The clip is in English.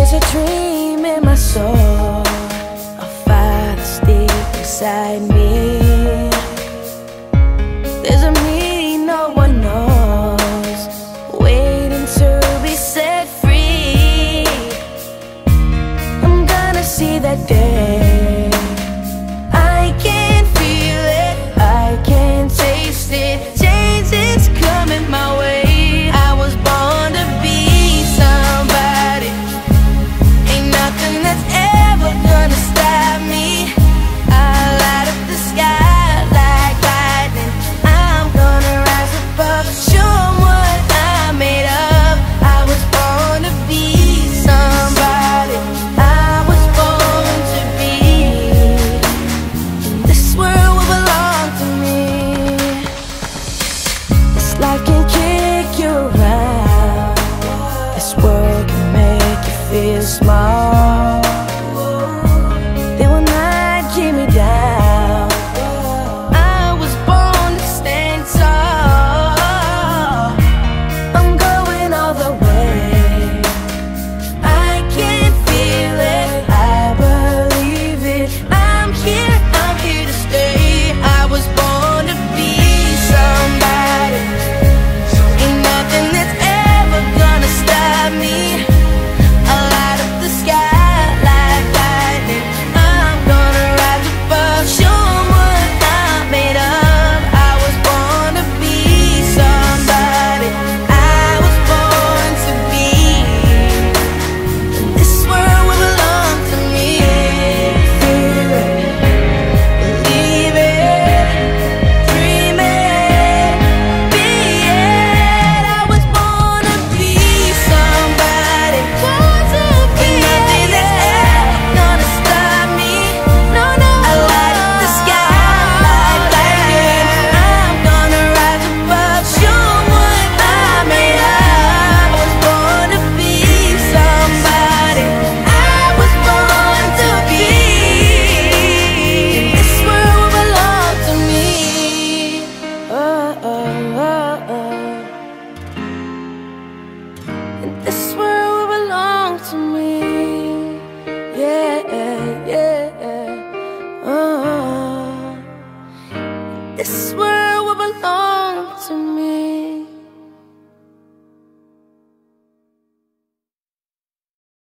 There's a dream in my soul, a fire that's deep inside me. There's a me no one knows, waiting to be set free. I'm gonna see that day. I can feel it, I can taste it. Change is coming my way. I was born to be somebody. Ain't nothing that's ever gonna stop me. I light up the sky like lightning. I'm gonna rise above, show 'em what I'm made of. I was born to be somebody. I was born to be. And this world will belong to me. This life can kick you around. This world can make you feel small.